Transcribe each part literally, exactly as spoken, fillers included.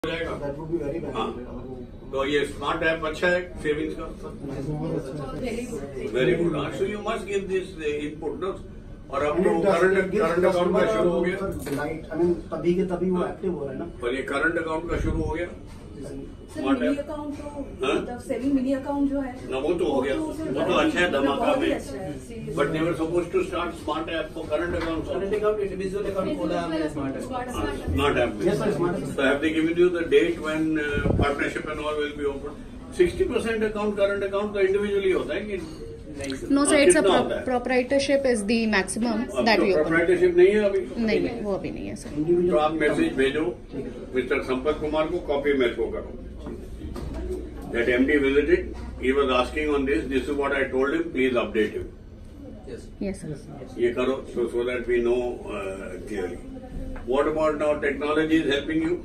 That would be very beneficial. हाँ, तो ये स्मार्ट ऐप अच्छा है सेविंग्स का, वेरी गुड। हाँ, so you must give this input ना। और अब तो करंट करंट अकाउंट का शुरू हो गया, राइट। आई मीन तभी के तभी वो एक्टिव हो रहा है ना। पर ये करंट अकाउंट का शुरू हो गया। सर मिनी अकाउंट तो मतलब सेविंग मिनी अकाउंट जो है ना, वो तो हो गया, वो तो अच्छा है धमाका में। But they were supposed to start smart app for current account. Current account individual account खोला हमने स्मार्ट ऐप। स्मार्ट ऐप में so have they given you the date when uh, partnership and all will be open? sixty percent account current account तो individually होता है कि No sir, it's a pro- proprietorship is the maximum that we open. Proprietorship नहीं है अभी? नहीं है, वो अभी नहीं है सर। तो आप मैसेज भेजो मिस्टर संपत कुमार को, कॉपी मेरे को करो। That M D visited, he was asking on this. This is what I told him. Please update him. Yes. Yes sir. ये करो so so that we know uh, clearly. What about now? Technology is helping you?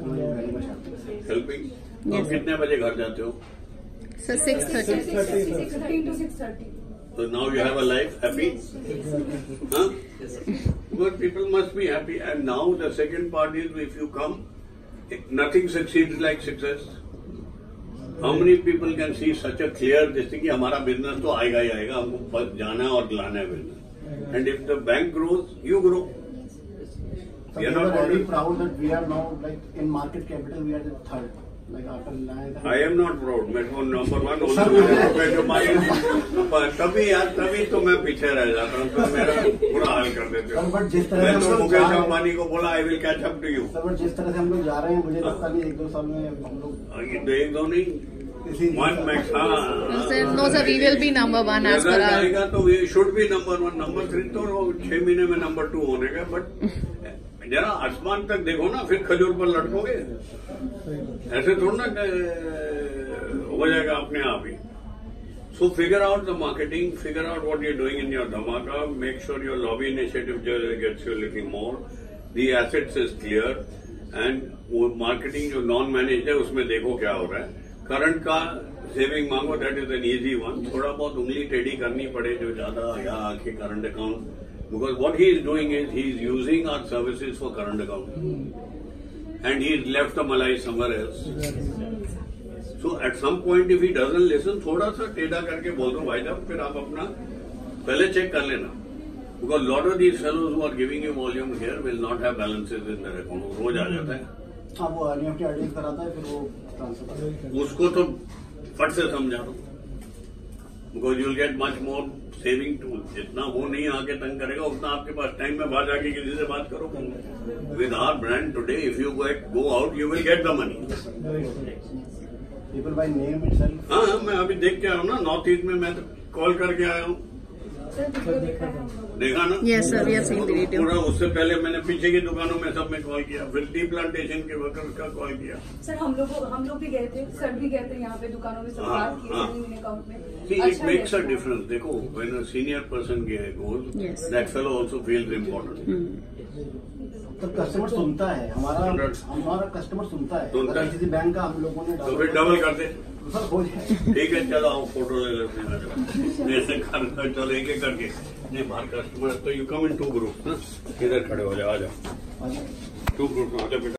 Helping. तो Yes. कितने बजे घर जाते हो? Sir six thirty. six fifteen to six thirty. So now you have a life, happy? Huh? Yes. But people must be happy. And now the second part is, if you come, nothing succeeds like success. How many people can see such a clear this thing कि हमारा business तो आएगा ही आएगा, हमको बस जाना है और लाना है business. And if the bank grows, you grow. So we are very proud that we are now like in market capital we are the third. Like after Reliance. I am not proud. मेरे को number one होना जो मारी तभी यार तभी तो मैं पीछे रह जाता हूँ, तो मेरा बुरा हाल कर देते हो। बट जिस तरह मैं से तो मुकेश अंबानी को बोला I will catch up to you. Sir but जिस तरह से हम लोग जा रहे हैं, मुझे लगता नहीं एक दो साल में हम लोग ये तो एक दो नहीं, वन मैक्स। हाँ Sir, no sir, we will be number one as per our. जाएगा तो we should be number one. Number three तो छह महीने में नंबर टू होने का। बट जरा आसमान तक देखो ना, फिर खजूर पर लटकोगे। ऐसे थोड़ा ना हो जाएगा अपने आप ही। So figure out the marketing, figure out what you are doing in your धमाका, make sure your lobby initiative gets you little more, the assets is clear, and वो मार्केटिंग जो नॉन मैनेज है उसमें देखो क्या हो रहा है। करंट का सेविंग मांगो, that is an easy one. थोड़ा बहुत उंगली टेढ़ी करनी पड़े जो ज्यादा या आके current account, because what he is doing is he is using our services for current account, and he has left the malai somewhere else. So at some point if he doesn't listen, थोड़ा सा टेढ़ा करके बोल दो भाई साहब, फिर आप अपना पहले चेक कर लेना, because lot of these fellows who are giving you volume here will not have balances in their account. रोज आ जाता है। हाँ वो एनईएफटी आईडी कराता है, फिर वो ट्रांसफर करता है। उसको तो फट से समझा दो, because you will get much more saving tool. जितना वो नहीं आके तंग करेगा उतना आपके पास टाइम में बाहर जाके किसी से बात करो। With our brand today if you go out you will get the money. People by name itself. हाँ मैं अभी देख के आया हूँ ना, नॉर्थ ईस्ट में मैं तो कॉल करके आया हूँ। देखा ना? Yes sir, we have seen the video. पूरा उससे पहले मैंने पीछे की दुकानों में सब में कॉल किया, फिर टी प्लांटेशन के वर्कर्स का कॉल किया। सर हम लोग हम लोग भी गए थे, सर भी गए थे यहाँ पे दुकानों में, सब बात की सेविंग अकाउंट में। See, it makes a difference. देखो, when a senior person goes, Yes. that fellow also feels important. तो कस्टमर सुनता है, हमारा हमारा कस्टमर सुनता है। सुनता है। किसी बैंक का हम लोगों ने तो फिर डबल कर दे। सर हो जाए। ठीक है चलो आओ फोटो ले लेते हैं। जैसे कर चलो एक एक करके। नहीं बाहर कस्टमर तो you come in to group ना, इधर खड़े हो जाओ, आ जाओ टू ग्रुप आ जाओ बेटा।